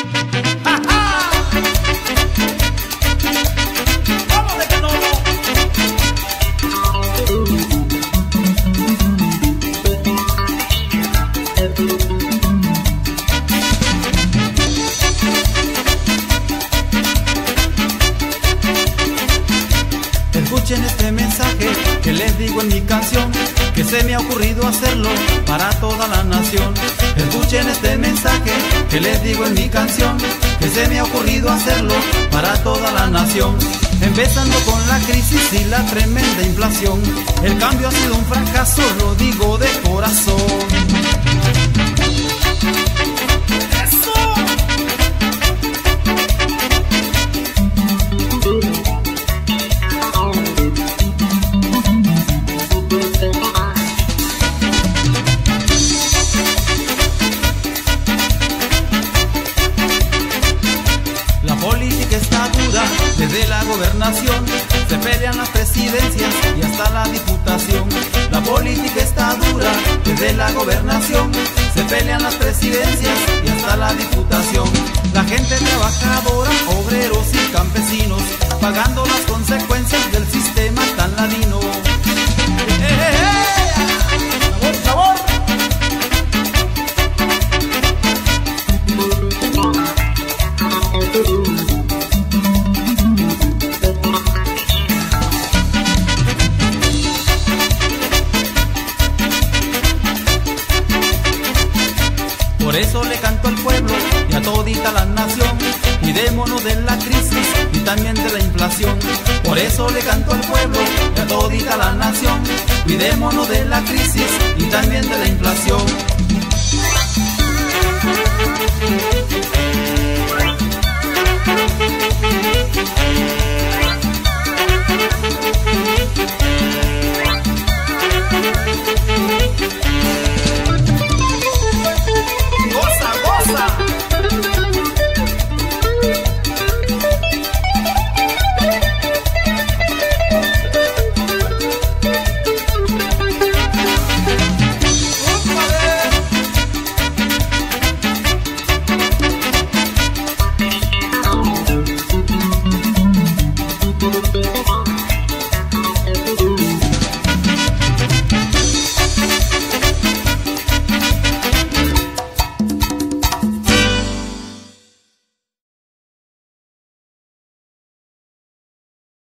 Escuchen este mensaje que les digo en mi canción, que se me ha ocurrido hacerlo para toda la nación. Escuchen este mensaje que les digo en mi canción, que se me ha ocurrido hacerlo para toda la nación. Empezando con la crisis y la tremenda inflación, el cambio ha sido un fracaso, lo digo de corazón. La política está dura desde la gobernación, se pelean las presidencias y hasta la diputación. La política está dura desde la gobernación, se pelean las presidencias y hasta la diputación. La gente trabajadora, obreros y campesinos, pagando las consecuencias del sistema tan ladino. ¡Sabor, sabor! Por eso le canto al pueblo y a todita la nación, cuidémonos de la crisis y también de la inflación. Por eso le canto al pueblo y a todita la nación, cuidémonos de la crisis y también de la inflación.